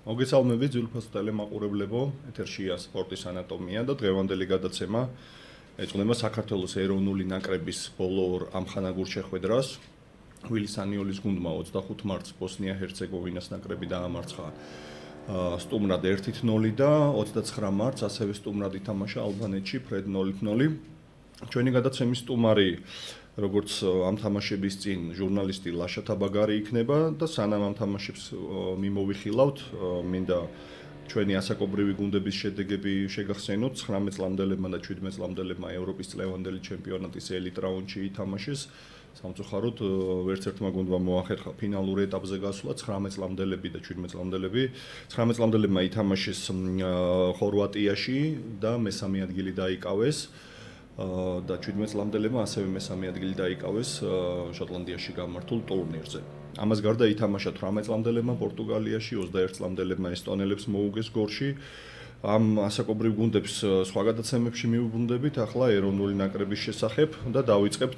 მოგესალმებით ძვირფას ტელემაყურებლებო, ეთერშია სპორტის ანატომია და დღევანდელი გადაცემა ეძღვნება საქართველოს ეროვნული ნაკრების ბოლო ორ ამხანაგურ შეხვედრას. ვილის ანიოლის გუნდმა 25 მარტს ბოსნია-ჰერცეგოვინას ნაკრები დაამარცხა სტუმრად 1-0 და 29 მარტს ასევე სტუმრად ითამაშა ალბანეთში ფრედ 0-0. ჩვენი გადაცემის სტუმარი როგორც ამ თამაშების წინ ჟურნალისტი ლაშა თაბაგარი იქნება და სანამ ამ თამაშებს მიმოვიხილავთ, მინდა ჩვენი ასაკობრივი გუნდების შედეგები შეგახსენოთ. 19 წლამდელებმა და 17 წლამდელებმა ევროპის წლევანდელი ჩემპიონატის ელიტ რაუნდში ითამაშეს. სამწუხაროდ ვერც ერთმა გუნდმა მოახერხა ფინალურ ეტაპზე გასვლა. 19 წლამდელები და 17 წლამდელები. 19 წლამდელებმა ითამაშეს ხორვატიაში და მესამე ადგილი დაიკავეს. და 17 წლამდელებმა ასევე მესამე ადგილი დაიკავეს შოტლანდიაში გამართულ ტურნირზე. ამას გარდა ითამაშა 18 წლამდელებმა პორტუგალიაში, 21 წლამდელებმა ესტონელებს მოუგეს გორში. ამ ასაკობრივ გუნდებს სხვა გადაცემებში მივუბრუნდებით ახლა ეროვნული ნაკრების შესახებ და დავიწყებთ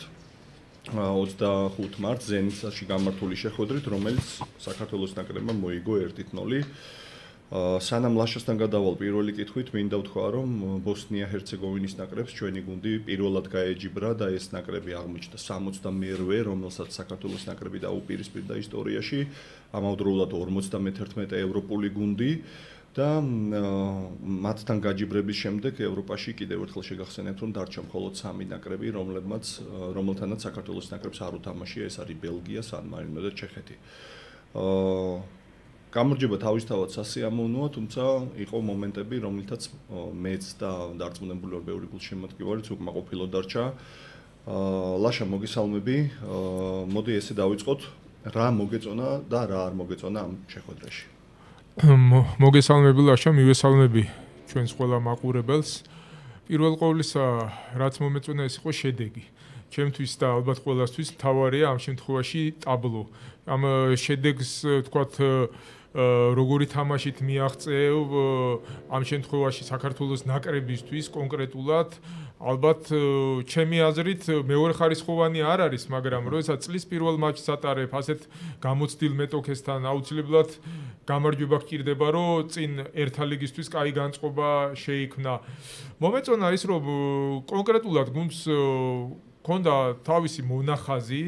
25 მარტს ზენიტში გამართული შეხვედრით, რომელიც საქართველოს ნაკრებმა მოიგო 1-0. სანამ ლაშასთან გადავალ პირველი კითხვით, მინდა ვთქვა, რომ ბოსნია-ჰერცეგოვინის ნაკრებს ჩვენი გუნდი პირველად გაეჯიბრა და ეს ნაკრები აღმოჩნდა 68-ე, რომელსაც საქართველოს ნაკრები დაუპირისპირდა ისტორიაში, ამავდროულად 51 ევროპული გუნდი და მათთან გაჯიბრების შემდეგ ევროპაში კიდევ ერთხელ შეგახსენებთ, რომ დარჩა მხოლოდ 3 ნაკრები, რომელთანაც საქართველოს ნაკრებს არ უთამაშია, ეს არის ბელგია, სან-მარინო და ჩეხეთი. გამარჯვება თავისთავად სასიამოვნოა, თუმცა იყო მომენტები, რომლითაც მეც და დარწმუნებული ვარ ბევრი გულშემატკივარიც უკმაყოფილო დარჩა. ლაშა, მოგესალმები. მოდი ესე დავიწყოთ, რა მოგეწონა და რა არ მოგეწონა ამ შეხვედრაში. მოგესალმები ლაშა, მივესალმები ჩვენს ყველა მაყურებელს. პირველ ყოვლისა, რაც მომეწონა ეს იყო შედეგი. ჩემთვის და ალბათ ყველასთვის მთავარია ამ შემთხვევაში ტაბლო. ამ შედეგს თქვათ როგორი თამაშით მიაღწევ ამ შემთხვევაში საქართველოს ნაკრებისთვის კონკრეტულად ალბათ ჩემი აზრით მეორეხარისხოვანი არ არის, მაგრამ როდესაც წლის პირველ მატჩს ატარებ ასეთ გამოცდილ მეტოქესთან აუცილებლად გამარჯვება გჭირდება, რომ წინ ერთა ლიგისთვის კაი განწყობა შეიქმნა. მომეწონა ის, რომ კონკრეტულად გუნდს ჰქონდა თავისი მონახაზი,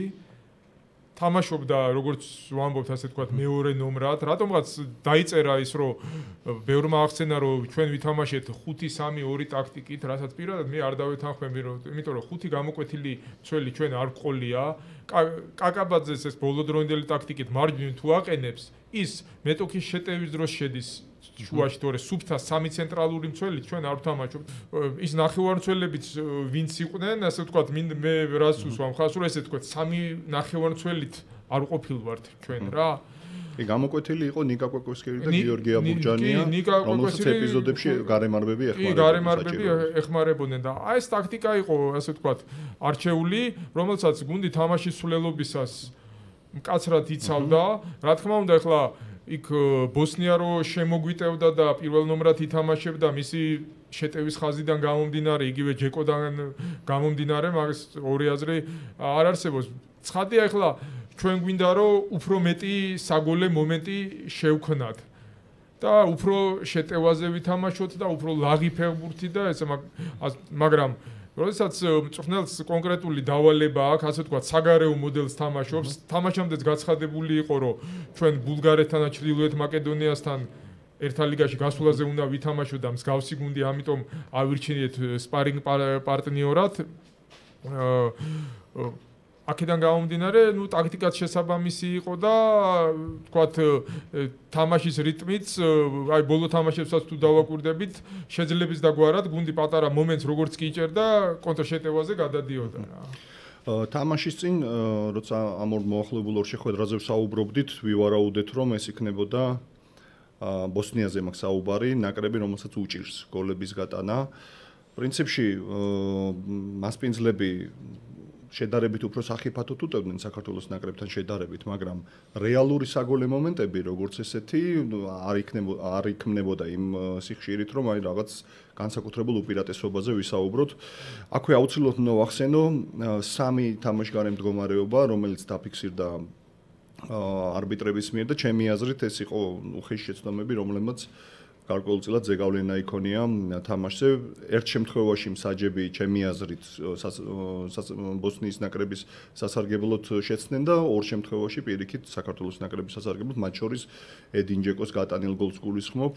თამაშობდა როგორც ვამბობთ ასე თქვათ მეორე ნომრად, რატომღაც დაიწერა ის, რომ ბევრმა აღხსენა, რომ ჩვენ ვითამაშეთ 5-3-2 ტაქტიკით, რასაც პირადად მე არ დავეთანხმები, იმიტომ რომ 5 გამოკვეთილი მცველი ჩვენ არ გყოლია. კაკაბაძეს ეს ბოლოდროინდელი ტაქტიკით მარჯვნივ თუ აყენებს, ის მეტოქის შეტევის დროს შედის შუაში, თორე სუფთა 3 ცენტრალური მცველი ჩვენ არ ვთამაშობთ. ის ნახევარმცველებიც ვინც იყვნენ, ასე ვთქვათ, მე რას უსვამ ხას, რომ ესე ვთქვათ 3 ნახევარმცველით არ ყოფილვართ ჩვენ რა. გამოკვეთილი იყო ნიკა კვაკოვსკირი და გიორგი აბურჯანია, რომელსაც ეპიზოდებში გარემარბები ეხმარებოდნენ და აი ეს ტაქტიკა იყო, ასე ვთქვათ, არჩეული, რომელსაც გუნდი თამაშის სულელობისას მკაცრად იცავდა. რა თქმა უნდა, ახლა იქ ბოსნია რო შემოგვიტევდა და პირველ ნომრად ითამაშებდა მისი შეტევის ხაზიდან გამომდინარე, იგივე ჯეკოდან გამომდინარე, მაგას ორი აზრი არ არსებობს. ცხადია, ახლა ჩვენ გვინდა რომ უფრო მეტი საგოლე მომენტი შევქნათ და უფრო შეტევაზე ვითამაშოთ და უფრო ლაღი ფეხბურთი და ესე მაგრამ როდესაც მწვრთნელს კონკრეტული დავალება აქვს, ასე ვთქვათ, საგარეო მოდელს თამაშობს, თამაშამდეც გაცხადებული იყო, რომ ჩვენ ბულგარეთთან და ჩრდილოეთ მაკედონიასთან ერთა ლიგაში გასვლაზე უნდა ვითამაშოთ და მსგავსი გუნდი, ამიტომ ავირჩიეთ სპარინგ პარტნიორად. აქედან გამომდინარე, ტაქტიკაც შესაბამისი იყო და ვთქვათ, თამაშის რიტმიც, აი ბოლო თამაშებსაც თუ დავაკვირდებით, შეძლებს და გვარად გუნდი პატარა მომენტს როგორც კი იჭერდა, კონტრშეტევაზე გადადიოდა რა. თამაშის წინ, როცა ამ ორ მოახლებულ ორ შეხვედრაზე ვსაუბრობდით, ვივარაუდეთ, რომ ეს იქნებოდა ბოსნიაზე მაქვს საუბარი, ნაკრები, რომელსაც უჭირს გოლების გატანა. პრინციპში მასპინძლები შედარებით უფრო სახიფათოდ უტევდნენ საქართველოს ნაკრებთან შედარებით, მაგრამ რეალური საგოლე მომენტები, როგორც ესეთი, არ იქმნებოდა იმ სიხშირით, რომ აი რაღაც განსაკუთრებულ უპირატესობაზე ვისაუბროთ. აქვე აუცილებლად უნდა ვახსენო 3 თამაშგარე მდგომარეობა, რომელიც დაფიქსირდა არბიტრების მიერ და ჩემი აზრით ეს იყო უხეში შეცდომები, რომლებმაც გარკვეულწილად ზეგავლენა იქონია თამაშზე. ერთ შემთხვევაში მსაჯები ჩემი აზრით ბოსნიის ნაკრების სასარგებლოდ შეცდნენ და ორ შემთხვევაში პირიქით საქართველოს ნაკრების სასარგებლოდ, მათ შორის ედინ ჯეკოს გატანილ გოლს გულისხმობ,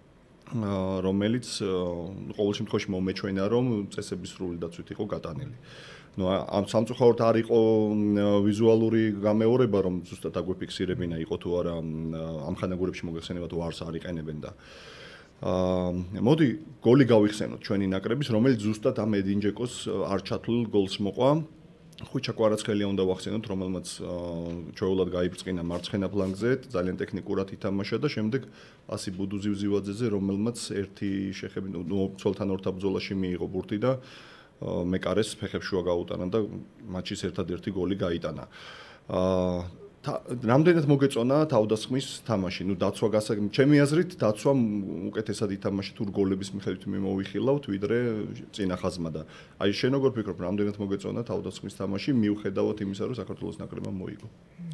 რომელიც ყოველ შემთხვევაში მომეჩვენა, რომ წესების სრული დაცვით იყო გატანილი. ნუ ამ სამწუხაროდ არ იყო ვიზუალური გამეორება, რომ ზუსტად აგვიფიქსირებინა იყო თუ არა ამხანაგურებში მოგეხსენება თუ არს არიყენებენ და მოდი გოლი გავიხსენოთ ჩვენი ნაკრების, რომელიც ზუსტად ამ ედინ ჯეკოს არ ჩათვლილ გოლს მოყვა. ხუჩა კვარაცხელია უნდა ვახსენოთ, რომელმაც ჩვეულად გაიბრწყინა მარცხენა ფლანგზე, ძალიან ტექნიკურად ითამაშა და შემდეგ პასი ბუდუ ზივზივაძეზე, რომელმაც ერთი შეხები ცოლთან ორთაბრძოლაში მიიღო ბურთი და მეკარეს ფეხებს შუა გაუტანა და მატჩის ერთადერთი გოლი გაიტანა. რამდენად მოგეწონა თავდასხმის თამაში? ნუ დაცვა ჩემი აზრით დაცვა უკეთესად ითამაშა თუ გოლების მიხედვით მოვიხილავთ, ვიდრე წინა ხაზმა და აი შენ როგორ ფიქრობ, რამდენად მოგეწონა თავდასხმის თამაში მიუხედავად იმისა, რომ საქართველოს ნაკრებმა მოიგო?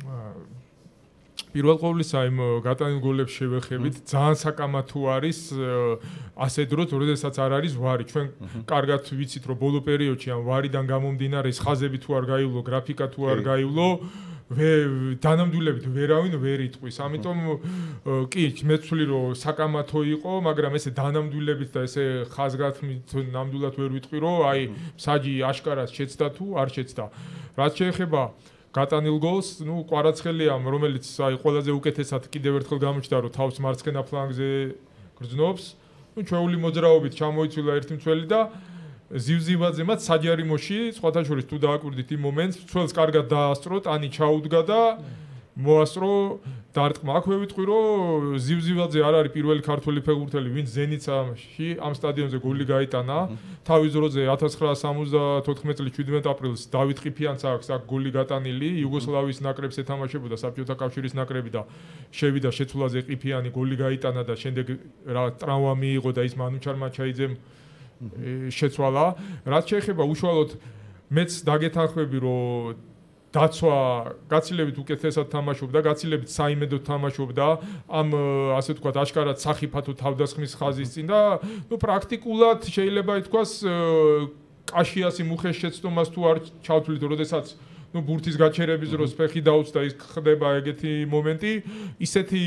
პირველ ყოვლისა იმ გატანილ გოლებს შევეხებით, ძალიან საკამათო არის ასე დროც, როდესაც არ არის ვარი. ჩვენ კარგად ვიცით, რომ ბოლო პერიოდში ამ ვარიდან გამომდინარე ხაზები თუ არ გაივლო, გრაფიკა თუ არ გაივლო, დანამდვილებით ვერავინ ვერ იტყვის. ამიტომ კი, მე ვთვლი, რომ საკამათო იყო, მაგრამ ესე დანამდვილებით და ესე ხაზგასმით ნამდვილად ვერ ვიტყვი, რომ აი მსაჯი აშკარად შეცდა თუ არ შეცდა. რაც შეეხება გატანილ გოლს, ნუ კვარაცხელიამ, რომელიც აი ყველაზე უკეთესად კიდევ ერთხელ გამოჩნდა, რომ თავს მარცხენა ფლანგზე გრძნობს. ნუ ჩვეული მოძრაობით ჩამოიცვლა ერთი მცველი და ზივზივაძემაც საჯარიმოში, სხვათა შორის თუ დააკვირდით იმ მომენტს, მცველს კარგად დაასწრო, ტანი ჩაუდგა და მოასწრო დარტყმა. აქვე ვიტყვი, რომ ზივზივაძე არ არის პირველი ქართველი ფეხბურთელი, ვინც ზენიტში ამ სტადიონზე გოლი გაიტანა. თავის დროზე 1974 წლის 17 აპრილს დავით ყიფიანს აქვს აქ გოლი გატანილი, იუგოსლავიის ნაკრებს ეთამაშებოდა საბჭოთა კავშირის ნაკრები და შევიდა შეცვლაზე ყიფიანი გოლი გაიტანა და შემდეგ რა ტრავმა მიიღო და ის მანუჩარ მაჩაიძემ შეცვალა. რაც შეეხება უშუალოდ მეც დაგეთანხმები, რომ დაცვა გაცილებით უკეთესად თამაშობდა, გაცილებით საიმედოდ თამაშობდა ამ ასე ვთქვათ აშკარად სახიფათო თავდასხმის ხაზის წინ და ნუ პრაქტიკულად შეიძლება ითქვას კაშიასი მუხეს შეცდომას თუ არ ჩავთვლით, როდესაც ნუ ბურთის გაჩერების დროს ფეხი დაუწდა, ის ხდება ეგეთი მომენტი, ისეთი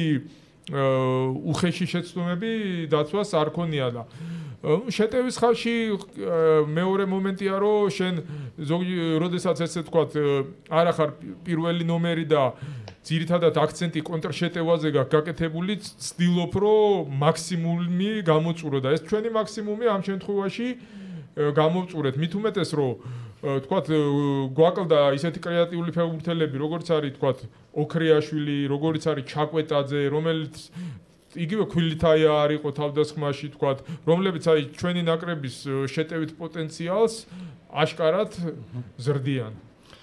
უხეში შეცდომები დაცვას არ ქონია და შეტევის ხალხში მეორე მომენტია, რომ შენ როდესაც ესე ვთქვათ არ ახარ პირველი ნომერი და ძირითადად აქცენტი კონტრშეტევაზე გაკეთებული, ცდილობ, რომ მაქსიმუმი გამოწურო და ეს ჩვენი მაქსიმუმი ამ შემთხვევაში გამოვწურეთ. მით უმეტეს, რომ ვთქვათ გვაკლდა ისეთი კრეატიული ფეხბურთელები, როგორც არის ვთქვათ ოქრიაშვილი, როგორც არის ჩაკვეტაძე, რომელიც იგივე ქვილითაია არ იყო თავდასხმაში, ვთქვათ, რომლებიც აი ჩვენი ნაკრების შეტევით პოტენციალს აშკარად ზრდიან.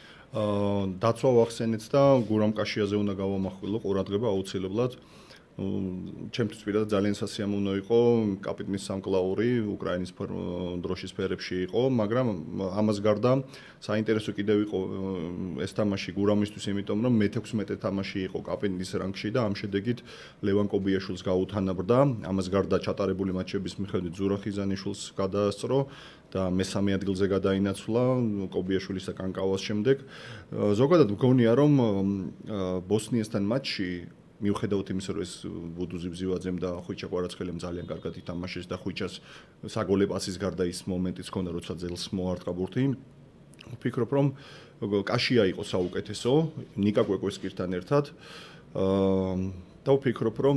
დაცვა ვახსენეთ და გურამ კაშიაზე უნდა გავამახვილო ყურადღება აუცილებლად. ჩემთვის პირადად ძალიან სასიამოვნო იყო კაპიტნის სამკლაური უკრაინის დროშის ფერებში იყო, მაგრამ ამას გარდა საინტერესო კიდევ იყო ეს თამაში გურამისთვის, იმიტომ რომ მე-16 თამაში იყო კაპიტნის რანგში და ამ შედეგით ლევან კობიაშვილს გაუთანაბრდა. ამას გარდა ჩატარებული მატჩების მიხედვით ზურა ხიზანიშვილს გადაასწრო და მესამე ადგილზე გადაინაცვლა კობიაშვილის და კანკავას შემდეგ. ზოგადად მგონია, რომ ბოსნიასთან მატჩში მიუხედავად იმისა, რომ ეს ბუდუ ზივზივაძემ და ხუჩა კვარაცხელემ ძალიან კარგად ითამაშეს და ხუჩას საგოლე პასის გარდა ის მომენტიც ჰქონდა, როცა ძელს მოარტყა ბურთი. ვფიქრობ, რომ კაშია იყო საუკეთესო, ნიკა კვეკვესკირთან ერთად. და ვფიქრობ, რომ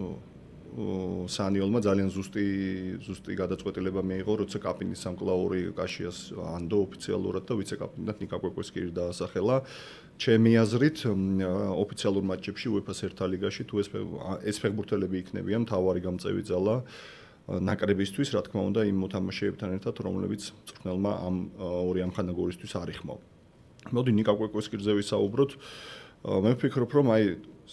სანიოლმა ძალიან ზუსტი გადაწყვეტილება მიიღო, როცა კაპიტნის სამკლაური კაშიას ანდო ოფიციალურად და ვიცე-კაპიტნად ნიკა კვეკვესკირი დაასახელა. ჩემი აზრით, ოფიციალურ მატჩებში UEFA-ს ერთა ლიგაში თუ ეს ფეხბურთელები იქნებიან მთავარი გამწევი ძალა ნაკრებისთვის, რა თქმა უნდა, იმ მოთამაშეებთან ერთად, რომლებიც მწვრთნელმა ამ ორი ამხანაგურისთვის არ იხმო. მოდი ნიკა კვეკვესკირზე ვისაუბროთ. მე ვფიქრობ, რომ აი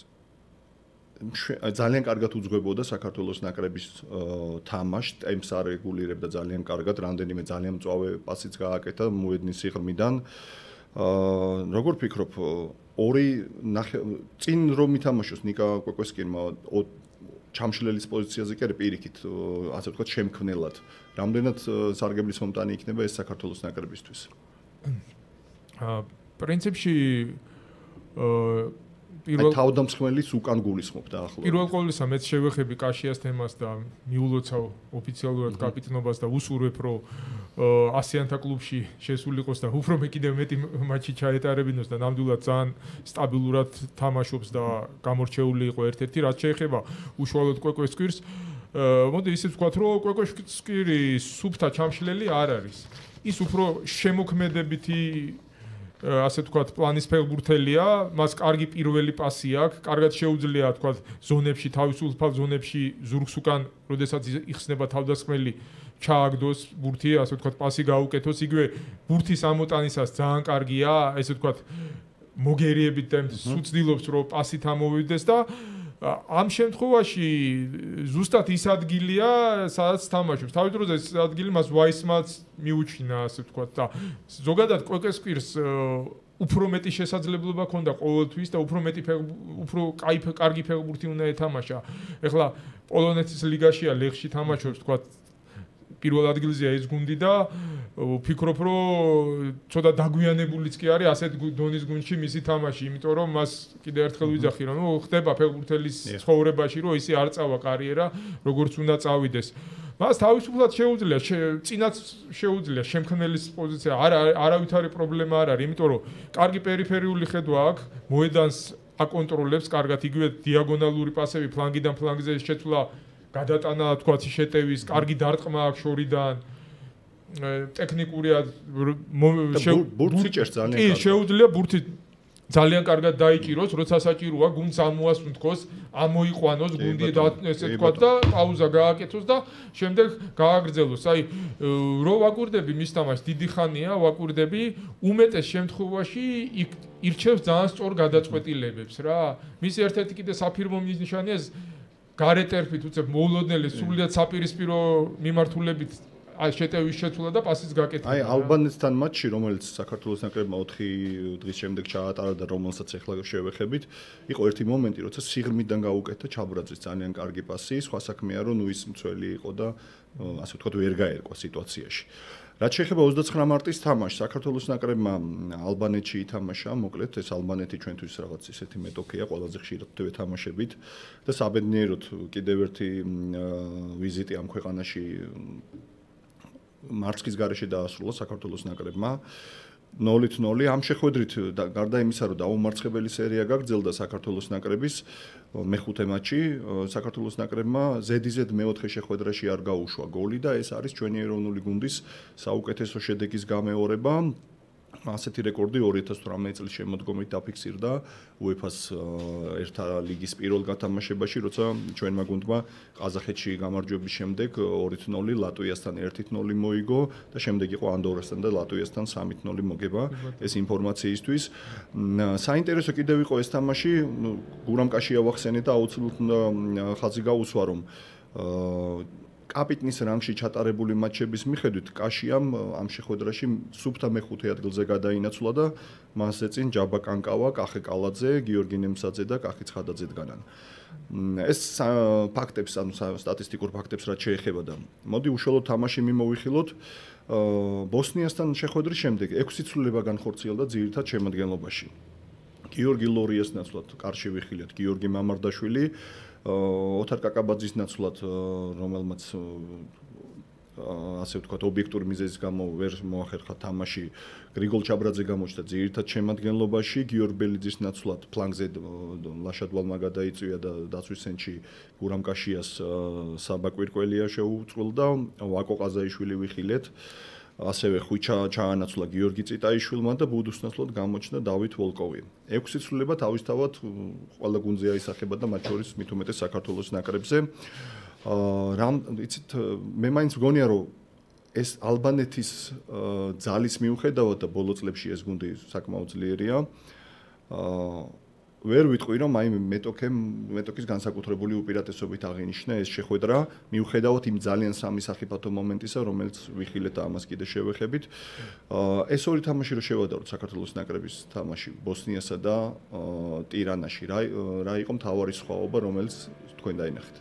ძალიან კარგად უძღვებოდა საქართველოს ნაკრების თამაშს, ტემპს არეგულირებდა ძალიან კარგად, რამდენიმე ძალიან მწვავე პასიც გააკეთა მოედნის სიღრმიდან. როგორ ფიქრობ, ორი წინ რომ ითამაშოს ნიკა კვეკვესკინმა ჩამშლელის პოზიციაზე კი არის პირიქით, ასე ვთქვათ, შემქმნელად. რამდენად სარგებლის მომტანი იქნება ეს საქართველოს ნაკრებისთვის? პრინციპში თავდამსხმელის უკან გულისხმობ დაახლოებით. პირველ ყოვლისა მეც შევეხები კაშიას თემას და მიულოცავ ოფიციალურად კაპიტნობას და უსურვებ, რომ ასიანთა კლუბში შესულიყოს და უფრო კიდევ მეტი მატჩი ჩაეტარებინოს და ნამდვილად ძალიან სტაბილურად თამაშობს და გამორჩეული იყო ერთ-ერთი, რაც შეეხება უშუალოდ კვეკვესკირს. მოდი ისე ვთქვათ, რომ კვეკვესკირი სუფთა ჩამშლელი არ არის. ის უფრო შემოქმედებითი ასე ვთქვათ, პლანის ფეხბურთელია, მას კარგი პირველი პასი აქვს, კარგად შეუძლია ვთქვათ, ზონებში, თავისუფალ ზონებში ზურგს უკან, როდესაც იხსნება თავდასხმელი, ჩააგდოს ბურთი, ასე ვთქვათ, პასი გაუკეთოს, იგივე ბურთის ამოტანისას ძალიან კარგია, ესე ვთქვათ, მოგერიებით და სუცდილობს, რომ პასით ამოვიდეს და ამ შემთხვევაში ზუსტად ის ადგილია, სადაც თამაშობს. თავის დროზე ეს ადგილი მას ვაისმაც მიუჩინა, ასე ვთქვათ, და ზოგადად კვეკვესკირს უფრო მეტი შესაძლებლობა ჰქონდა ყოველთვის და უფრო კარგი ფეხბურთი უნდა ეთამაშა. ეხლა პოლონეთის ლიგაშია ლეხში თამაშობს, ვთქვათ, პირველ ადგილზეა ეს გუნდი და ვფიქრობ, რომ ცოტა დაგვიანებულიც კი არის ასეთ დონის გუნდში მისი თამაში, იმიტომ რომ მას კიდე ერთხელ ვიძახი, რომ ხდება ფეხბურთელის ცხოვრებაში, რომ ისე არ წავა კარიერა, როგორც უნდა წავიდეს. მას თავისუფლად შეუძლია, წინაც შეუძლია შემქმნელის პოზიცია, არავითარი პრობლემა არ არის, იმიტომ რომ კარგი პერიფერიული ხედვა აქვს, მოედანს აკონტროლებს კარგად, იგივე დიაგონალური პასები ფლანგიდან ფლანგზე შეცვლა გადატანა თქვათ შეტევის, კარგი დარტყმა აქვს შორიდან. ტექნიკურია ბურთი ჭერს ძალიან კარგად. კი, შეუძლია ბურთი ძალიან კარგად დაიჭიროს, როცა საჭიროა, გუნდს ამოასუნთქოს, ამოიყვანოს გუნდი და ესე ვთქვათ და პაუზა გააკეთოს და შემდეგ გააგრძელოს. აი, რო ვაკვირდები მის თამაშს, დიდი ხანია ვაკვირდები, უმეტეს შემთხვევაში ირჩევს ძალიან სწორ გადაწყვეტილებებს რა. მის ერთ-ერთი კიდე საფირმო ნიშანია გარეტერფით უცებ მოულოდნელი სრულიად საპირისპირო მიმართულებით შეტევის შეცვლა და პასის გაკეთება. აი ალბანეთთან მატჩი, რომელიც საქართველოს ნაკრებმა 4 დღის შემდეგ ჩაატარა და რომელსაც ახლა შევეხებით, იყო ერთი მომენტი, როცა სიღრმიდან გაუკეთა ჩაბრაძის ძალიან კარგი პასი, სხვა საქმეა, რომ ის მცველი იყო და ასე ვთქვათ, ვერ გაერკვა სიტუაციაში. რაც შეეხება 29 მარტის თამაშს, საქართველოს ნაკრებმა ალბანეთში ითამაშა, მოკლედ ეს ალბანეთი ჩვენთვის რაღაც ისეთი მეტოქეა, ყველაზე ხშირად ვეთამაშებით და საბედნიეროდ კიდევ ერთი ვიზიტი ამ ქვეყანაში მარცხის გარეშე დაასრულა საქართველოს ნაკრებმა 0-0 ამ შეხვედრით გარდა იმისა რომ დაუმარცხებელი სერია გაგრძელდა საქართველოს ნაკრების მეხუთე მატჩი საქართველოს ნაკრებმა ზედიზედ მეოთხე შეხვედრაში არ გაუშვა გოლი და ეს არის ჩვენი ეროვნული გუნდის საუკეთესო შედეგის გამეორება ასეთი რეკორდი 2018 წლის შემოდგომით დაფიქსირდა UEFA-ს ერთა ლიგის პირველ გათამაშებაში, როცა ჩვენმა გუნდმა ყაზახეთში გამარჯვების შემდეგ 2-0 ლატვიასთან 1-0 მოიგო და შემდეგ იყო ანდორასთან და ლატვიასთან 3-0 მოგება ეს ინფორმაციისთვის. საინტერესო კიდევ იყო ეს თამაში, გურამ კაშია ვახსენე და აუცილებლად უნდა ხაზი გაუსვა, რომ კაპიტნის რანგში ჩატარებული მატჩების მიხედვით კაშიამ ამ შეხვედრაში სუფთა მეხუთე ადგილზე გადაინაცვლა და მას ეწინ ჯაბა კანკავა, კახე კალაძე, გიორგი ნემსაძე და კახი ცხადაძე დგანან. ეს ფაქტებს, ანუ სტატისტიკურ ფაქტებს რაც შეეხება და მოდი უშუალოდ თამაში მიმოვიხილოთ. ბოსნიასთან შეხვედრის შემდეგ 6 ცვლილება განხორციელდა ძირითად შემადგენლობაში. გიორგი ლორიას ნაცვლად კარში ვიხილეთ გიორგი მამარდაშვილი ოთარ კაკაბაძის ნაცვლად რომელმაც ასე ვთქვათ ობიექტური მიზეზის გამო ვერ მოახერხა თამაში გრიგოლ ჩაბრაძე გამოჩნდა ძირითად შემადგენლობაში გიორგი ბელიძის ნაცვლად ფლანგზე ლაშადვალმა გადაიწვია და დაცვის ცენტრში გურამ კაშიას საბა კვირკველია შეუწყვილდა ვაკო ყაზაიშვილი ვიხილეთ ასევე ხვიჩა ჩაანაცვლა გიორგი წიტაიშვილმა და ბუდუს ნაცვლად გამოჩნდა დავით ვოლკოვი. 6 ცვლილება თავისთავად ყველა გუნდზე აისახება და მათ შორის მით უმეტეს საქართველოს ნაკრებზე. იცით მე მაინც მგონია რომ ეს ალბანეთის ძალის მიუხედავად და ბოლო წლებში ეს გუნდი საკმაოდ ძლიერია. ვერ ვიტყვი რომ აი მეტოკის განსაკუთრებული უპირატესობით აღინიშნა ეს შეხვედრა მიუხედავად იმ ძალიან სამი სახიფათო მომენტისა რომელიც ვიხილეთ და ამას კიდე შევეხებით ეს ორი თამაში რო შევადაროთ საქართველოს ნაკრების თამაში ბოსნიასა და ტირანაში რა იყო მთავარი სხვაობა რომელიც თქვენ დაინახეთ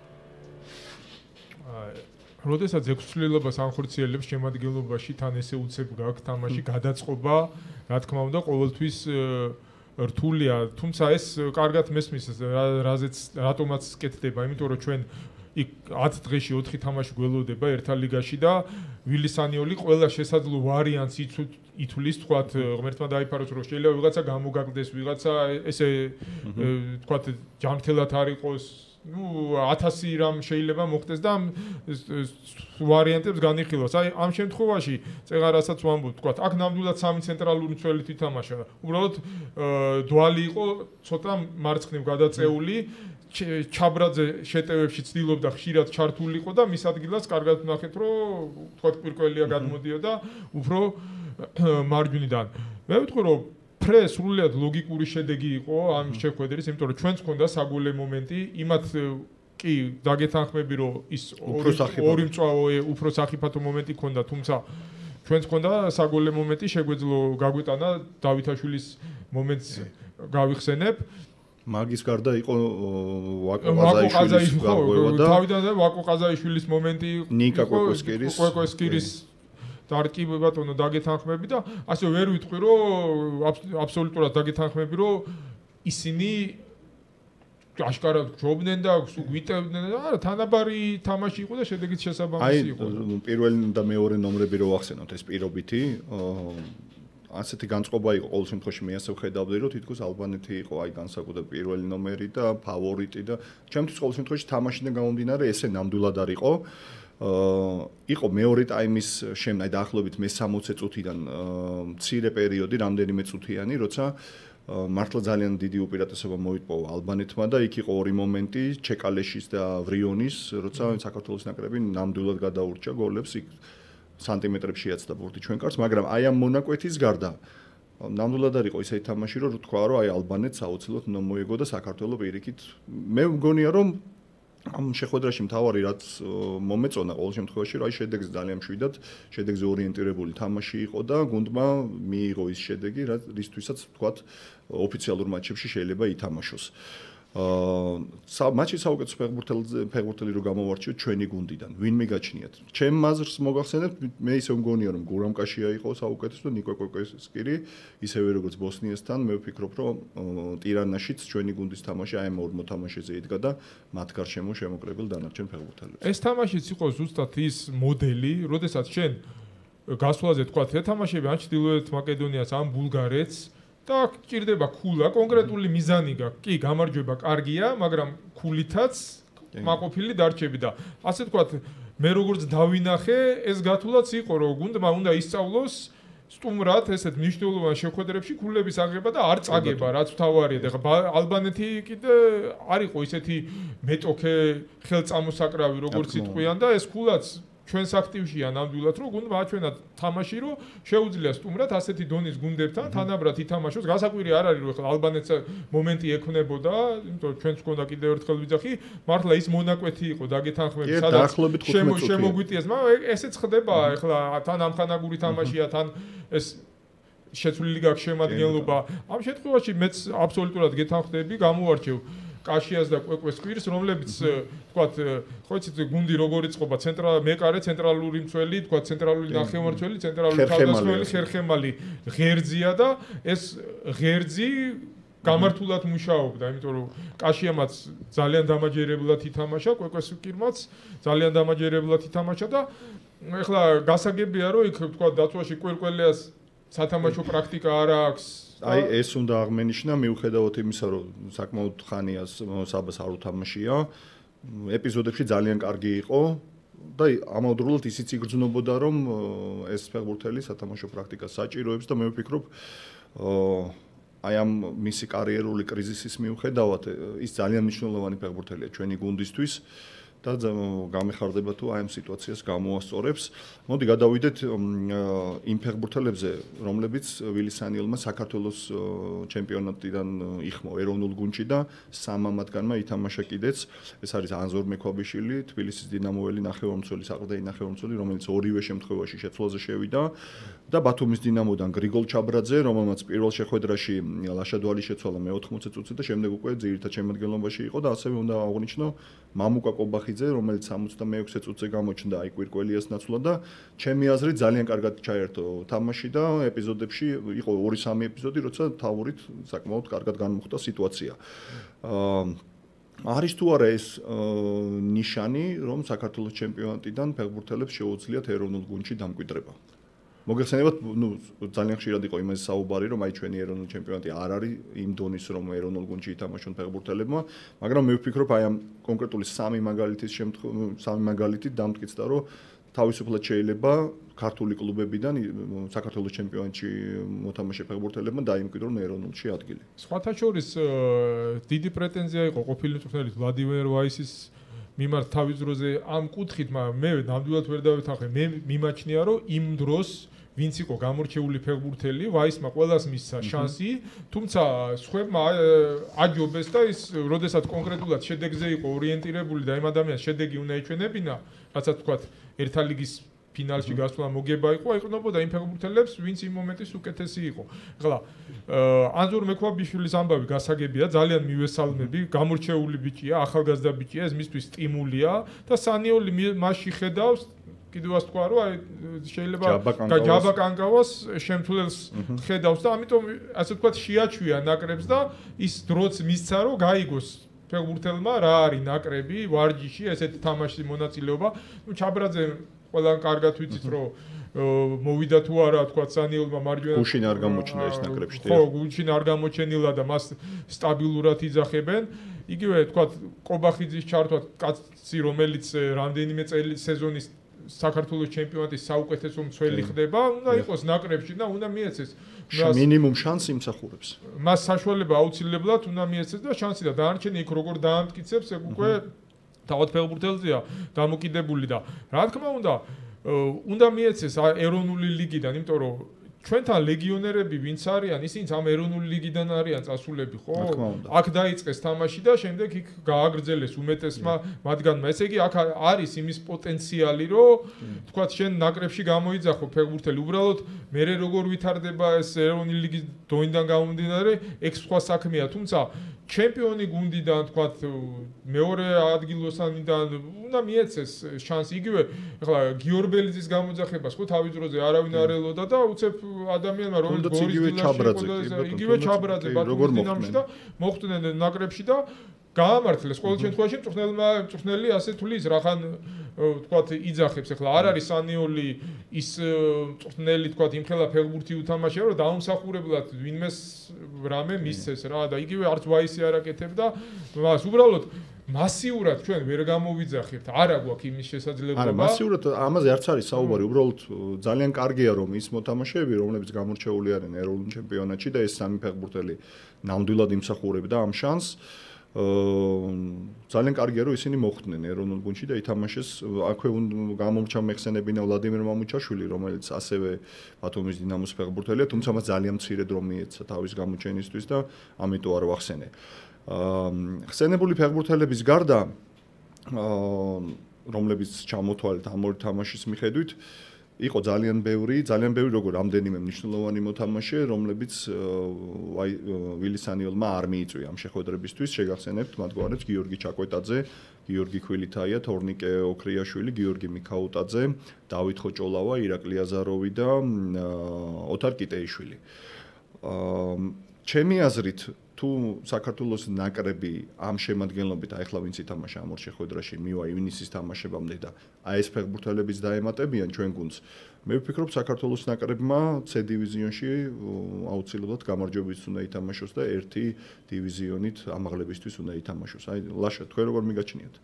როდესაც ექვსწლილობას ანხორციელებს შემადგენლობაში თან ესე უცებ გაქვს თამაში გადაწყობა რა თქმა უნდა ყოველთვის რთულია თუმცა ეს კარგად მესმის რატომაც კეთდება იმიტომ რომ ჩვენ იქ 10 დღეში 4 თამაში გველოდება ერთა ლიგაში და ვილისანიოლი ყველა შესაძლო ვარიანტს ითვლის თქვათ ღმერთმა დაიფაროს რომ შეიძლება ვიღაცა გამოგაგდეს ვიღაცა ესე თქვათ ჯანმრთელად არ იყოს ну 1000 რამ შეიძლება მოხდეს და ვარიანტებს განიხილოს. აი ამ შემთხვევაში წეღარასაც ვამბობ, თქვა, აქ ნამდვილად სამი ცენტრალური მცველი თითამაშა. უბრალოდ დვალი იყო ცოტა მარცხნივ გადაწეული, ჩაბრაძე შეტევებში ცდილობდა ხშირად ჩართულიყო და მის ადგილას კარგად ვნახეთ, რომ თქვა კვირკველია გადმოდიოდა უფრო მარჯვნიდან. მე ვიტყვი რომ სრულიად ლოგიკური შედეგი იყო ამ შეხვედრის, იმიტომ რომ ჩვენც ქონდა საგულე მომენტი, იმათ კი დაგეთანხმები რომ ის ორი მწვავე უფრო სახიფათო მომენტი ქონდა, თუმცა ჩვენც ქონდა საგულე მომენტი, შეგვეძლო გაგვიტანა დავითაშვილის მომენტს გავიხსენებ. მაგის გარდა იყო ვაკო ყაზაიშვილის გარღვევა და თავიდან ვაკო ყაზაიშვილის მომენტი ნიკა კვეკოსკირის დარკი ბატონო დაგეთანხმები და ასე ვერ ვიტყვი რომ აბსოლუტურად დაგეთანხმები რომ ისინი აშკარად გჯობდნენ და გვიტევდნენ და არა თანაბარი თამაში იყო და შედეგიც შესაბამისი იყო. აი პირველი და მეორე ნომრები რო ახსენოთ ეს პირობითი ასეთი განწყობა იყო ყოველ შემთხვევაში მე ასე ვხედავდი რომ თითქოს ალბანეთი იყო აი განსაკუთრებით პირველი ნომერი და ფავორიტი და ჩემთვის ყოველ შემთხვევაში თამაშიდან გამომდინარე ესე ნამდვილად არ იყო იყო მეორე ტაიმის შემდგომ დაახლოებით მე-60 წუთიდან მცირე პერიოდი რამდენიმე წუთიანი როცა მართლა ძალიან დიდი უპირატესობა მოიპოვა ალბანეთმა და იქ იყო ორი მომენტი ჩეკალეშის და ვრიონის როცა საქართველოს ნაკრები ნამდვილად გადაურჩა გოლებს იქ სანტიმეტრებში აცდა ბურთი ჩვენ კარს მაგრამ აი ამ მონაკვეთის გარდა ნამდვილად არ იყო ისეთი თამაში რომ თქვა რომ აი ალბანეთს აუცილებლად უნდა მოეგო და საქართველოს პირიქით მე მგონია რომ ამ შეხვედრაში მთავარი რაც მომეწონა ყოველ შემთხვევაში რომ აი შედეგს ძალიან მშვიდად შედეგზე ორიენტირებული თამაში იყო და გუნდმა მიიღო ის შედეგი რისთვისაც თქვათ ოფიციალურ მატჩებში შეიძლება ითამაშოს მატჩი საუკეთესო ფეხბურთელი რო გამოვარჩიოთ ჩვენი გუნდიდან ვინმე გაჩნიათ ჩემ მაზრს მოგახსენებთ მე ისე მგონია რომ გურამკაშია იყო საუკეთესო ნიკო კვეკოსკირი ისევე როგორც ბოსნიასთან მე ვფიქრობ რომ ტირანაშიც ჩვენი გუნდის თამაში აი ამ ორ მოთამაშეზე იდგა და მათ გარშემო შემოკრებილ დანარჩენ ფეხბურთელებს ეს თამაშიც იყო ზუსტად ის მოდელი როდესაც შენ გასვლაზე თქვა თამაშები ან ჩრდილოეთ მაკედონიას ან ბულგარეთს და გჭირდება ქულა, კონკრეტული მიზანი გაქვს. კი, გამარჯვება კარგია, მაგრამ ქულითაც მაყოფილი დარჩები და ასე თქვათ, მე როგორც დავინახე, ეს გათვლაც იყო, რომ გუნდმა უნდა ისწავლოს სტუმრად ესეთ მნიშვნელოვან შეხვედრებში ქულების აღება და არ წაგება, რაც თავარია. ეხლა ალბანეთი კიდე არ იყო ისეთი მეტოქე ხელწამოსაკრავი, როგორც იტყვიან და ეს ქულაც ჩვენს აქტივშია ნამდვილად რომ გუნდმა აჩვენა თამაში რომ შეუძლია სტუმრად ასეთი დონის გუნდებთან თანაბრად ითამაშოს გასაკვირი არ არის რომ ეხლა ალბანეთს მომენტი ექნებოდა იმიტომ რომ ჩვენც გქონდა კიდევ ერთხელ ვიძახი მართლა ის მონაკვეთი იყო დაგეთანხმები სადაც შემოგვიტიეს მაგრამ ესეც ხდება ეხლა თან ამხანაგური თამაშია თან ეს შეცვლილი გაქვს შემადგენლობა ამ შემთხვევაში მეც აბსოლუტურად გეთანხმდები გამოვარჩევ კაშიას და კვეკოსკირს, რომლებიც თქვათ, ხო იცით, გუნდი როგორ იწყობა, მეკარე ცენტრალური მცველი, თქვათ, ცენტრალური ნახევარმცველი, ცენტრალური თავდამსხმელი, ხერხემალი ღერძია და ეს ღერძი გამართულად მუშაობდა, იმიტომ რომ კაშიამაც ძალიან დამაჯერებლად ითამაშა, კვეკოსკირმაც ძალიან დამაჯერებლად ითამაშა და ეხლა გასაგებია რომ იქ თქვათ, დაცვაში კვირკველიას სათამაშო პრაქტიკა არ აქვს აი ეს უნდა აღმენიშნა მიუხედავად იმისა რომ საკმაოდ ხანია საბას არ უთამაშია ეპიზოდებში ძალიან კარგი იყო და ამავდროულად ისიც იგრძნობოდა რომ ეს ფეხბურთელი სათამაშო პრაქტიკას საჭიროებს და მე ვფიქრობ აი ამ მისი კარიერული კრიზისის მიუხედავად ის ძალიან მნიშვნელოვანი ფეხბურთელია ჩვენი გუნდისთვის და გამეხარდება თუ აი ამ სიტუაციას გამოასწორებს. მოდი გადავიდეთ იმ ფეხბურთელებზე, რომლებიც ვილის სანიელმა საქართველოს ჩემპიონატიდან იხმო ეროვნულ გუნდში და სამმა მათგანმა ითამაშა კიდეც. ეს არის ანზორ მექვაბიშვილი, თბილისის დინამოველი ნახევარმცველი, საყრდენი ნახევარმცველი, რომელიც ორივე შემთხვევაში შეცვლაზე შევიდა და ბათუმის დინამოდან გრიგოლ ჩაბრაძე, რომელმაც პირველ შეხვედრაში ლაშადვალი შეცვალა მე-80 წუთზე და შემდეგ უკვე ძირითად შემადგენლობაში იყო და ასევე უნდა აღვნიშნო მამუკა კობახიძე, რომელიც 66 წუთზე გამოჩნდა აი კვირკველიას ნაცვლად და ჩემი აზრით ძალიან კარგად ჩაერთო თამაში და ეპიზოდებში იყო 2-3 ეპიზოდი, როცა თავურით საკმაოდ კარგად განმოხდა სიტუაცია. არის თუ არა ეს ნიშანი, რომ საქართველოს ჩემპიონატიდან ფეხბურთელებს შეუძლიათ ეროვნულ გუნდში დამკვიდრება? მოგეხსენებათ, ძალიან ხშირად იყო იმაზე საუბარი, რომ აი ჩვენი ეროვნული ჩემპიონატი არ არის იმ დონის, რომ ეროვნულ გუნდში ითამაშონ ფეხბურთელებმა, მაგრამ მე ვფიქრობ, აი ამ კონკრეტული სამი მაგალითით დამტკიცდა, რომ თავისუფლად შეიძლება ქართული კლუბებიდან საქართველოს ჩემპიონატში მოთამაშე ფეხბურთელებმა დაიმკვიდრონ ეროვნულში ადგილი. სხვათა შორის დიდი პრეტენზია იყო ყოფილი მწვრთნელი ვლადიმერ ვაისის მიმართ თავის დროზე ამ კუთხით, მაგრამ მე ნამდვილად ვერ დავეთანხმე. მე მიმაჩნია, რომ იმ დროს ვინც იყო გამორჩეული ფეხბურთელი, ვაისმა ყველას მისცა შანსი, თუმცა სხვებმა აჯობეს და ის როდესაც კონკრეტულად შედეგზე იყო ორიენტირებული და იმ ადამიანს შედეგი უნდა ეჩვენებინა, რასაც თქვათ ერთა ლიგის ფინალში გასვლა მოგება იყო, აიყრდნობოდა იმ ფეხბურთელებს, ვინც იმ მომენტის უკეთესი იყო. ეხლა ანზორ მექვაბიშვილის ამბავი გასაგებია, ძალიან მივესალმები, გამორჩეული ბიჭია, ახალგაზრდა ბიჭია, ეს მისთვის სტიმულია და სანიოლი მასში ხედავს კიდევ ასე თქვა, რომ აი შეიძლება ჯაბა კანკავას შემთვლელს ხედავს და ამიტომ ასე ვთქვათ შეაჩვია ნაკრებს და ის დროც მისცა, რომ გაიგოს ფეხბურთელმა რა არის ნაკრები, ვარჯიში, ესეთი თამაშის მონაწილეობა. ჩაბრაძე ყველან კარგად ვიცით, რომ მოვიდა თუ არა, თქვა სანიოლმა მარჯვენა გუშინ არ გამოჩნდა ეს ნაკრებში. ხო, გუშინ არ გამოჩენილა და მას სტაბილურად იძახებენ. იგივე თქვა კობახიძის ჩართვა კაცი, რომელიც რამდენიმე სეზონის საქართველოს ჩემპიონატის საუკეთესო მცველი ხდება, უნდა იყოს ნაკრებში და უნდა მიეცეს. მინიმუმ შანსი იმსახურებს. მას საშუალება აუცილებლად უნდა მიეცეს და შანსი და დანარჩენი იქ როგორ დაამტკიცებს, ეგ უკვე თავად ფეხბურთელზეა დამოკიდებული და რა თქმა უნდა მიეცეს ეროვნული ლიგიდან, იმიტომ რომ ჩვენთან ლეგიონერები ვინც არიან, ისინი ამ ეროვნული ლიგიდან არიან წასულები, ხო? აქ დაიწყეს თამაში და შემდეგ იქ გააგრძელეს უმეტესმა მათგანმა. ესე იგი აქ არის იმის პოტენციალი, რომ თქვათ შენ ნაკრებში გამოიძახო ფეხბურთელი. უბრალოდ მე როგორ ვითარდება ეს ეროვნული ლიგის დოინდან გამომდინარე, ეგ სხვა საქმეა, თუმცა ჩემპიონი გუნდიდან თქვათ მეორე ადგილოსანიდან უნდა მიეცეს შანსი. იგივე ახლა გიორბელიძის გამოძახებას ხო თავის დროზე არავინ არ ელოდა და უცებ ადამიანმა რომელიც გორის იგივე ჩაბრაძე ბათუმის დინამოში და მოხვდნენ ნაკრებში და გაამართლეს ყოველ შემთხვევაში მწვრთნელი ასე თulis რახან თქვათ იძახებს. ახლა არ არის სანიოლი ის მწვრთნელი თქვათ იმხელა ფეხბურთი უთამაშია რომ დაუმსახურებლად ვინმეს რამე მისცეს რა და იგივე არც ვაისი არ აკეთებდა მას უბრალოდ მასიურად ჩვენ ვერ გამოვიძახებთ. არა გვაქვს იმის შესაძლებლობა. არა, მასიურად ამაზე არც არის საუბარი. უბრალოდ ძალიან კარგია რომ ის მოთამაშეები, რომლებიც გამორჩეული არიან ეროვნულ ჩემპიონატში და ეს სამი ფეხბურთელი ნამდვილად იმსახურებდა ამ შანსს. ძალიან კარგია რომ ისინი მოხვდნენ ეროვნულ გუნდში და ითამაშეს. აქვე გამომრჩა მეხსენებინა ვლადიმერ მამუჩაშვილი, რომელიც ასევე ბათუმის დინამოს ფეხბურთელია, თუმცა მას ძალიან მცირე დრო მიეცა თავის გამოჩენისთვის და ამიტომ არ ვახსენე. ხსენებული ფეხბურთელების გარდა, რომლებიც ჩამოთვალეთ ამ ორი თამაშის მიხედვით, იყო ძალიან ბევრი როგორ რამდენიმე მნიშვნელოვანი მოთამაშე, რომლებიც ვილის სანიოლმა არ მიიწვია ამ შეხვედრებისთვის. შეგახსენებთ მათ გვარებს გიორგი ჩაკვეტაძე, გიორგი ქვილითაია, თორნიკე ოქრიაშვილი, გიორგი მიქაუტაძე, დავით ხოჭოლავა, ირაკლი აზაროვი და ოთარ კიტეიშვილი. ჩემი აზრით თუ საქართველოს ნაკრები ამ შემადგენლობით ახლა ვინც ითამაშა ამ ორ შეხვედრაში მივა ივნისის თამაშებამდე და აი ეს ფეხბურთელებიც დაემატებიან ჩვენ გუნდს. მე ვფიქრობ საქართველოს ნაკრებმა C დივიზიონში აუცილებლად გამარჯვებისთვის უნდა ითამაშოს და ერთი დივიზიონით ამაღლებისთვის უნდა ითამაშოს. აი ლაშა თქვენ როგორ მიგაჩნიათ?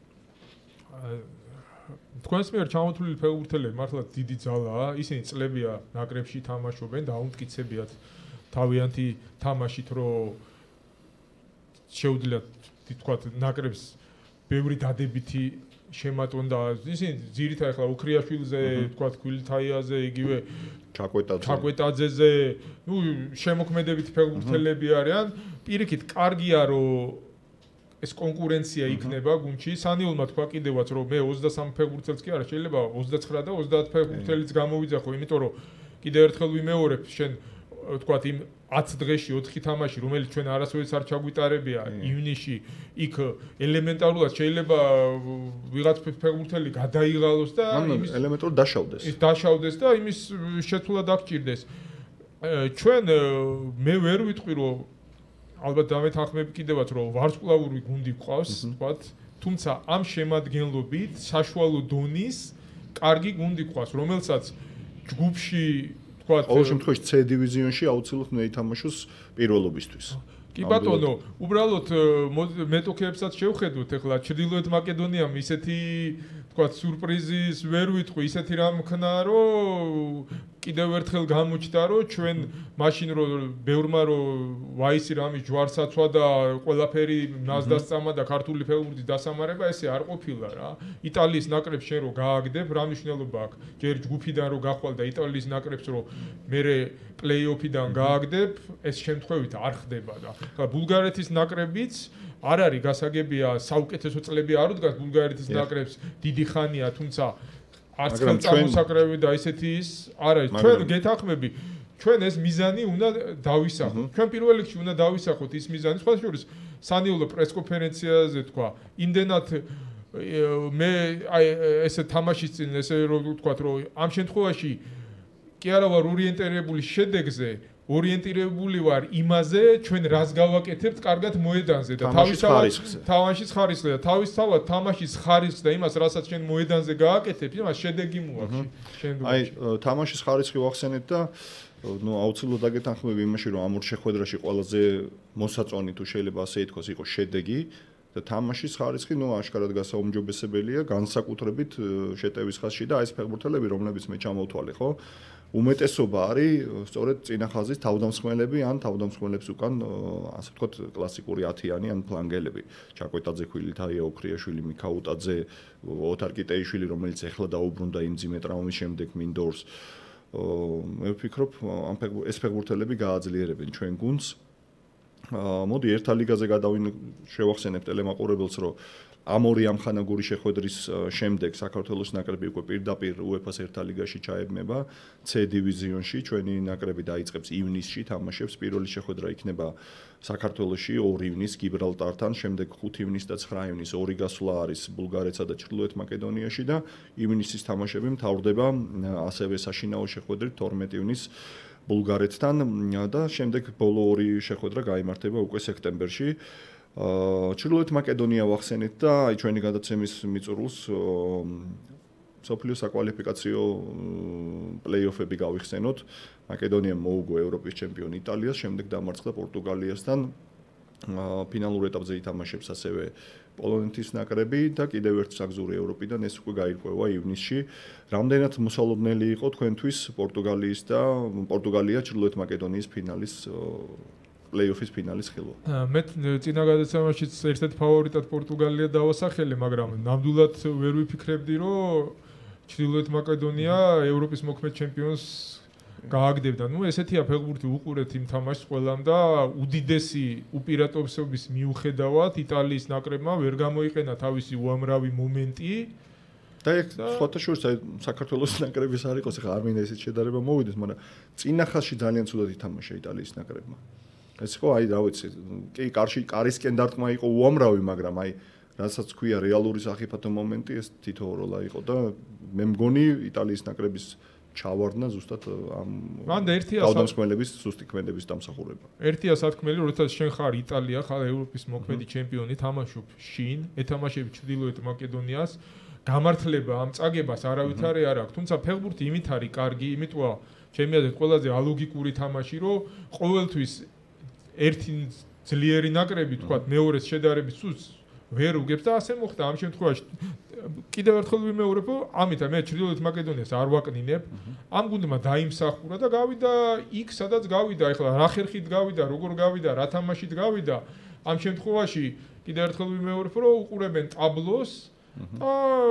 თქვენს მიერ ჩამოთვლილი ფეხბურთელები მართლა დიდი ძალაა, ისინი წლებია ნაკრებში თამაშობენ, დაუმტკიცებიათ თავიანთი თამაშით, რომ შეუძლიათ თქვათ ნაკრებს ბევრი დადებითი შემატონდა ისინი ძირითადად ახლა უქრიაშვილზე, თქვა ქვილთაიაზე, იგივე ჩაკვეტაძეზე, ნუ შემოქმედებითი ფეხბურთელები არიან. პირიქით კარგია რომ ეს კონკურენცია იქნება გუნდში. სანიულმა თქვა კიდევაც რომ მე 23 ფეხბურთელს კი არა, შეიძლება 29 და 30 ფეხბურთელიც გამოვიძახო, იმიტომ რომ კიდევ ერთხელ ვიმეორებ, შენ თქვა იმ 10 დღეში 4 თამაში, რომელიც ჩვენ არასოდეს არ ჩაგვიტარებია ივნისში, იქ ელემენტარულად შეიძლება ვიღაც ფეხბურთელი გადაიღალოს და იმის ელემენტარულად დაშავდეს. ის დაშავდეს და იმის შეცვლა დაგჭირდეს. ჩვენ მე ვერ ვიტყვი რომ ალბათ დამეთანხმები კიდევაც რომ ვარსკვლავური გუნდი გვყავს, თქვათ, თუმცა ამ შემადგენლობით საშუალო დონის კარგი გუნდი გვყავს, რომელსაც ჯგუფში თქვათ ყოველ შემთხვევაში C დივიზიონში აუცილებლად უნდა ითამაშოს პირველობისთვის. კი ბატონო, უბრალოდ მეტოქეებსაც შევხედოთ, ეხლა ჩრდილოეთ მაკედონიამ ისეთი თქვათ სურპრიზის ვერ ვიტყვი, ისეთი რამ ხნა, რომ კიდევ ერთხელ გამოჩნდა, რომ ჩვენ მაშინ რომ ბევრმა რომ ვაისი რამის ჯვარსაცვა და ყველაფერი ნაზდასწამა და ქართული ფეხბურთის დასამარება, ესე არ ყოფილა რა. იტალიის ნაკრებს შენ რო გააგდებ, რა მნიშვნელობა აქვს? ჯერ ჯგუფიდან რო გახვალ და იტალიის ნაკრებს რო მერე პლეი-ოფიდან გააგდებ, ეს შემთხვევით არ ხდება და ხა ბულგარეთის ნაკრებიც არ არის გასაგებია საუკეთესო წლები არ უდგას ბულგარეთის ნაკრებს დიდი ხანია, თუმცა არც ხელწამოსაკრები და ისეთი ის არ არის. ჩვენ გეთანხმები, ჩვენ ეს მიზანი უნდა დავისახოთ. ჩვენ პირველ რიგში უნდა დავისახოთ ის მიზანი, სხვა შორის სანიულო პრესკონფერენციაზე თქვა, იმდენად მე აი ესე თამაშის წინ ესე რომ ვთქვათ, რომ ამ შემთხვევაში კი არა ვარ ორიენტირებული შედეგზე, ორიენტირებული ვარ იმაზე, ჩვენ რას გავაკეთებთ კარგად მოედანზე და თამაშის ხარისხზე და თავისთავად თამაშის ხარისხს და იმას, რასაც ჩვენ მოედანზე გააკეთებ, იმას შედეგი მოაქვს. აი, თამაშის ხარისხი ვახსენეთ და ნუ აუცილებლად დაგეთანხმები იმაში, რომ ამ ორ შეხვედრაში ყველაზე მოსაწონი თუ შეიძლება ასე ითქვას იყო შედეგი და თამაშის ხარისხი ნუ აშკარად გასაუმჯობესებელია, განსაკუთრებით შეტევის ხაზში და ეს ფეხბურთელები, რომლებიც მე ჩამოვთვალე, ხო? უმეტესობა არის სწორედ წინახაზის თავდამსხმელები ან თავდამსხმელებს უკან ასე ვთქვათ კლასიკური 10-იანი ან ფლანგელები. ჩაკვეტაძე, ქვილთაია, ოქრიაშვილი, მიქაუტაძე, ოთარ კიტეიშვილი, რომელიც ეხლა დაუბრუნდა იმ ძიმე ტრაუმის შემდეგ მინდორს. მე ვფიქრობ, ეს ფეხბურთელები გააძლიერებენ ჩვენ გუნდს. მოდი ერთ ლიგაზე შევახსენებ ტელემაყურებელს, რომ ამ ორი ამხანაგური შეხვედრის შემდეგ საქართველოს ნაკრები უკვე პირდაპირ UEFA-ს ერთ ლიგაში ჩაებმება C დივიზიონში. ჩვენი ნაკრები დაიწყებს ივნისში თამაშებს. პირველი შეხვედრა იქნება საქართველოში 2 ივნის გიბრალტართან, შემდეგ 5 ივნის და 9 ივნის ორი გასვლა არის ბულგარეთსა და ჩრდილოეთ მაკედონიაში და ივნისის თამაშები მთავრდება ასევე საშინაო შეხვედრით 12 ივნის ბულგარეთთან და შემდეგ ბოლო ორი შეხვედრა გაიმართება უკვე სექტემბერში. ჩრდილოეთ მაკედონია ვახსენეთ და აი ჩვენი გადაცემის მიწურულს სოფლიო საკვალიფიკაციო პლეი-ოფები გავიხსენოთ. მაკედონიამ მოუგო ევროპის ჩემპიონი იტალიას, შემდეგ დამარცხდა პორტუგალიასთან. ფინალურ ეტაპზე ითამაშებს ასევე პოლონეთის ნაკრები და კიდევ ერთ საგზური ევროპიდან ეს უკვე გაირკვევა ივნისში. რამდენად მოსალოდნელი იყო თქვენთვის პორტუგალია ჩრდილოეთ მაკედონიის ფინალის პლეი-ოფის ფინალის ხილვა. მე წინა გადაცემაშიც ერთ-ერთ ფავორიტად პორტუგალია დავასახელე, მაგრამ ნამდვილად ვერ ვიფიქრებდი, რომ ჩრდილოეთ მაკედონია ევროპის მოქმედ ჩემპიონს გააგდებდა. ნუ ესეთია ფეხბურთი, უყურეთ იმ თამაშს ყველამ და უდიდესი უპირატესობის მიუხედავად იტალიის ნაკრებმა ვერ გამოიყენა თავისი უამრავი მომენტი. და ეგ სხვათა შორის საქართველოს ნაკრების არ იყოს, ახლა არ მინდა ესეთ შედარება მოვიდეს, მაგრამ წინა ხაზში ძალიან ცუდად ითამაშა იტალიის ნაკრებმა. ეს იყო აი რა ვიცი, კი კარისკენ დარტყმა იყო უამრავი, მაგრამ აი რასაც ქვია რეალური სახიფათო მომენტი, ეს თითოეულა იყო და მე მგონი იტალიის ნაკრების ჩავარდნა ზუსტად ამ თავდამსხმელების სუსტი ქმედების დამსახურება. ერთია სათქმელი, როდესაც შენ ხარ იტალია, ხარ ევროპის მოქმედი ჩემპიონი, თამაშობ შინ, ეთამაშები ჩრდილოეთ მაკედონიას, გამართლება ამ წაგებას არავითარი არ აქვს. თუმცა ფეხბურთი იმით არის კარგი, იმიტოა ჩემი აზრით ყველაზე ალოგიკური თამაში, რომ ყოველთვის ერთი ძლიერი ნაკრები, თქვათ, მეორეს შედარების სულს ვერ უგებს და ასე მოხდა ამ შემთხვევაში. კიდევ ერთხელ ვიმეორებ, ამიტომ მე ჩრდილოეთ მაკედონიას არ ვაკნინებ. ამ გუნდმა დაიმსახურა და გავიდა იქ, სადაც გავიდა. ეხლა რა ხერხით გავიდა, როგორ გავიდა, რა თამაშით გავიდა. ამ შემთხვევაში კიდევ ერთხელ ვიმეორებ, რომ უყურებენ ტაბლოს და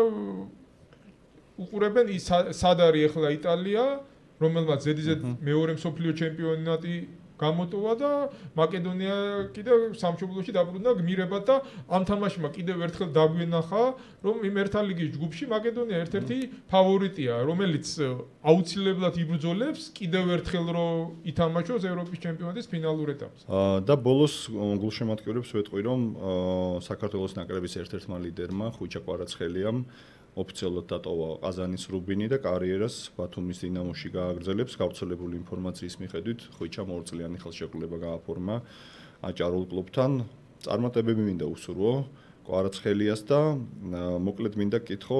უყურებენ ის სად არის ახლა იტალია, რომელმაც ზედიზედ მეორე მსოფლიო ჩემპიონატი გამოტოვა და მაკედონია კიდევ სამშობლოში დაბრუნდა გმირებად და ამ თამაშმა კიდევ ერთხელ დაგვენახა, რომ იმ ერთა ლიგის ჯგუფში მაკედონია ერთ-ერთი ფავორიტია, რომელიც აუცილებლად იბრძოლებს კიდევ ერთხელ რომ ითამაშოს ევროპის ჩემპიონატის ფინალურ ეტაპზე. და ბოლოს გულშემატკივრებს ვეტყვი, რომ საქართველოს ნაკრების ერთ-ერთმა ლიდერმა ხუჭა კვარაცხელიამ ოფიციალურად დატოვა ყაზანის რუბინი და კარიერას ბათუმის დინამოში გააგრძელებს. გავრცელებული ინფორმაციის მიხედვით, ხუჭამ 2 წლიანი ხელშეკრულება გააფორმა აჭარულ კლუბთან. წარმატებები მინდა უსურვო კვარაცხელიას და მოკლედ მინდა კითხო,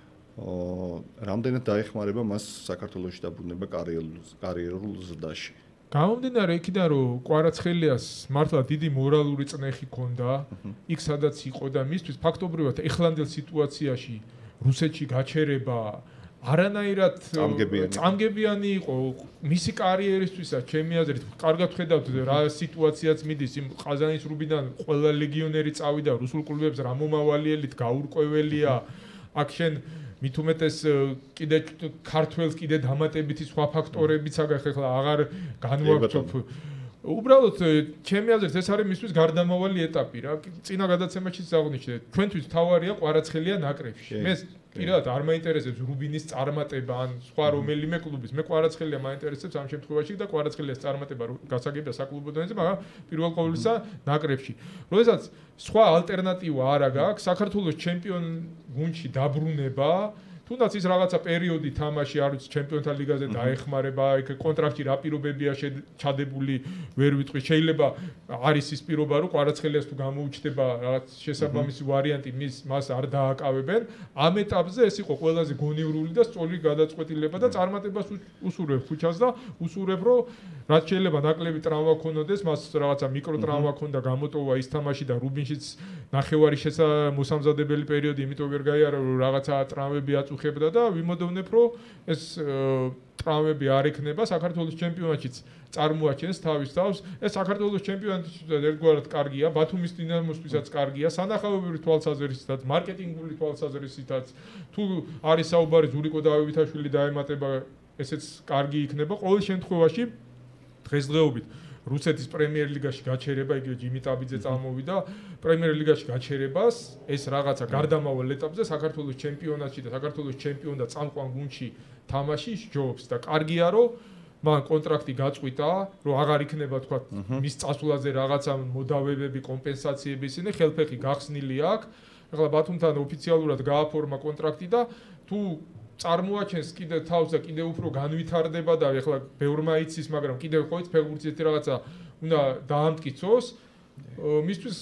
რამდენად დაეხმარება მას საქართველოში დაბრუნება კარიერულ ზრდაში. გამომდინარე იქიდან, რომ კვარაცხელიას მართლა დიდი მორალური წნეხი ჰქონდა, იქ სადაც იყო და მისთვის ფაქტობრივად ეხლანდელ სიტუაციაში რუსეთში გაჩერება არანაირად წამგებიანი იყო მისი კარიერისთვისაც, ჩემი აზრით, კარგად ხედავთ რა სიტუაციაც მიდის იმ ყაზანის რუბინიდან ყველა ლეგიონერი წავიდა რუსულ კლუბებს რა მომავალიელით გაურკვეველია აქ შენ მით უმეტეს კიდე ქართველს კიდე დამატებითი სხვა ფაქტორებიც აგახ ახლა აღარ განვავრცობ უბრალოდ ჩემი აზრით ეს არის მისთვის გარდამავალი ეტაპი რა წინა გადაცემაშიც აღნიშნე ჩვენთვის თავარია კვარაცხელია ნაკრებში მე პირადად არ მაინტერესებს რუბინის წარმატება ან სხვა რომელიმე კლუბის მე კვარაცხელია მაინტერესებს ამ შემთხვევაში და კვარაცხელიას წარმატება გასაგებია საკლუბო დონეზე მაგრამ პირველ ყოვლისა ნაკრებში როდესაც სხვა ალტერნატივა არ აქვს საქართველოს ჩემპიონ გუნდში დაბრუნება თუნდაც ის რაღაცა პერიოდი თამაში არ ვიცი ჩემპიონთა ლიგაზე დაეხმარება იქ კონტრაქტი რა პირობებია ჩადებული ვერ ვიტყვი შეიძლება არის ის პირობა რომ კვარაცხელიას თუ გამოუჩნდება რაღაც შესაბამისი ვარიანტი მას არ დააკავებენ ამ ეტაპზე ეს იყო ყველაზე გონივრული და სწორი გადაწყვეტილება და წარმატებას უსურვებ ხუჩას და უსურვებ რომ რაც შეიძლება ნაკლები ტრავმა ქონოდეს მას რაღაცა მიკრო ტრავმა ქონდა გამოტოვა ის თამაში და რუბინშიც ნახევარი მოსამზადებელი პერიოდი იმიტომ ვერ გაიარა რომ რაღაცა ტრავმები აწუხებდა და ვიმოდოვნებ რომ ეს ტრავმები არ ექნება საქართველოს ჩემპიონატშიც წარმოაჩენს თავის თავს ეს საქართველოს ჩემპიონატშიც ერთგვარად კარგია ბათუმის დინამოსთვისაც კარგია სანახაობრივი თვალსაზრისითაც მარკეტინგული თვალსაზრისითაც თუ არის საუბარი ზურიკო დავითაშვილი დაემატება ესეც კარგი იქნება ყოველ შემთხვევაში დღესდღეობით რუსეთის პრემიერ ლიგაში გაჩერება იგივე ჯიმი ტაბიძე წამოვიდა პრემიერ ლიგაში გაჩერებას ეს რაღაცა გარდამავალ ეტაპზე საქართველოს ჩემპიონატში და საქართველოს ჩემპიონ და წამყვან გუნდში თამაში სჯობს და კარგია რომ მან კონტრაქტი გაწყვიტა რომ აღარ იქნება თქვა მის წასვლაზე რაღაცა მოდავებები კომპენსაციები ისინი ხელფეხი გახსნილი აქვს ახლა ბათუმთან ოფიციალურად გააფორმა კონტრაქტი და თუ წარმოაჩენს კიდე თავს და კიდე უფრო განვითარდება და ეხლა ბევრმა იცის, მაგრამ კიდე ხო იცი ფეხბურთის რაღაცა უნდა დაამტკიცოს. მისთვის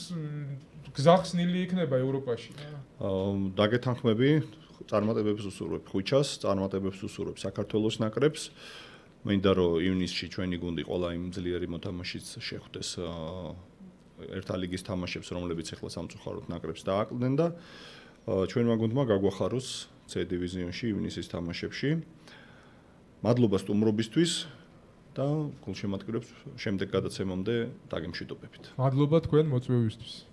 გზახსნილი იქნება ევროპაში. დაგეთანხმები, წარმატებებს უსურვებ ხუჩას, წარმატებებს უსურვებ საქართველოს ნაკრებს. მინდა რომ ივნისში ჩვენი გუნდი ყველა იმ ძლიერი მოთამაშით შეხვდეს ერთა ლიგის თამაშებს, რომლებიც ეხლა სამწუხაროდ ნაკრებს დააკლდნენ და ჩვენმა გუნდმა გაგვახაროს C დივიზიონში ივნისის თამაშებში. მადლობა სტუმრობისთვის და გულშემატკივრებს შემდეგ გადაცემამდე დაგემშვიდობებით. მადლობა თქვენ მოწვევისთვის.